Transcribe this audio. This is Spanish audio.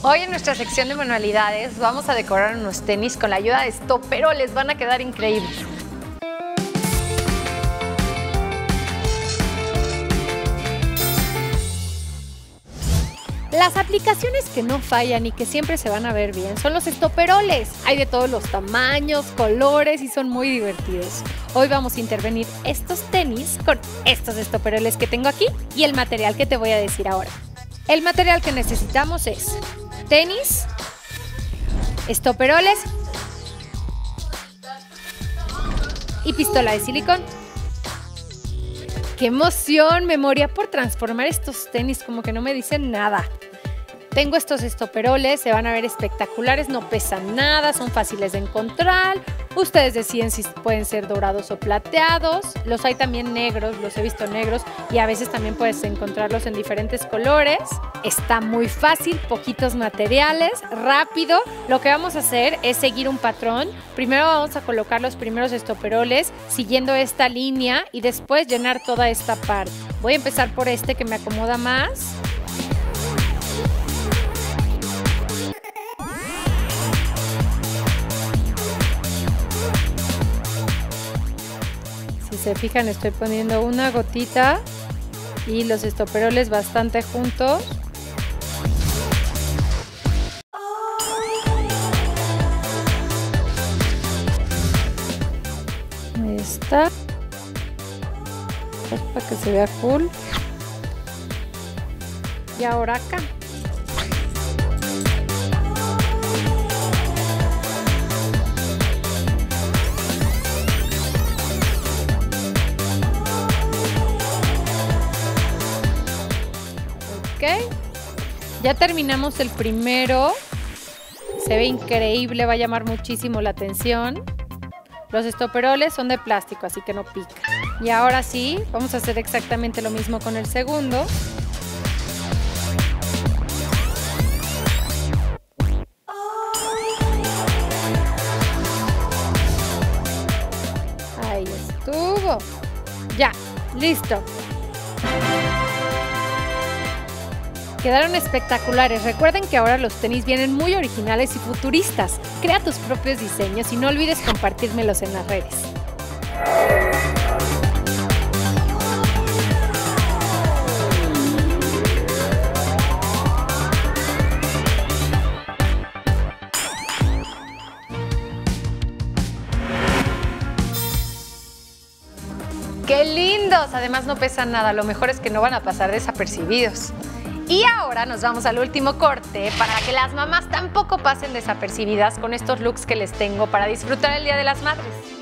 Hoy en nuestra sección de manualidades vamos a decorar unos tenis con la ayuda de estoperoles, van a quedar increíbles. Las aplicaciones que no fallan y que siempre se van a ver bien son los estoperoles. Hay de todos los tamaños, colores y son muy divertidos. Hoy vamos a intervenir estos tenis con estos estoperoles que tengo aquí y el material que te voy a decir ahora. El material que necesitamos es tenis, estoperoles y pistola de silicón. ¡Qué emoción! Me moría por transformar estos tenis, como que no me dicen nada. Tengo estos estoperoles, se van a ver espectaculares, no pesan nada, son fáciles de encontrar. Ustedes deciden si pueden ser dorados o plateados. Los hay también negros, los he visto negros y a veces también puedes encontrarlos en diferentes colores. Está muy fácil, poquitos materiales, rápido. Lo que vamos a hacer es seguir un patrón. Primero vamos a colocar los primeros estoperoles siguiendo esta línea y después llenar toda esta parte. Voy a empezar por este que me acomoda más. Si se fijan, estoy poniendo una gotita y los estoperoles bastante juntos. Ahí está. Pues para que se vea cool. Y ahora acá. Ya terminamos el primero. Se ve increíble, va a llamar muchísimo la atención. Los estoperoles son de plástico, así que no pican. Y ahora sí, vamos a hacer exactamente lo mismo con el segundo. Ahí estuvo. Ya, listo. Quedaron espectaculares. Recuerden que ahora los tenis vienen muy originales y futuristas. Crea tus propios diseños y no olvides compartírmelos en las redes. ¡Qué lindos! Además no pesan nada, lo mejor es que no van a pasar desapercibidos. Y ahora nos vamos al último corte para que las mamás tampoco pasen desapercibidas con estos looks que les tengo para disfrutar el Día de las Madres.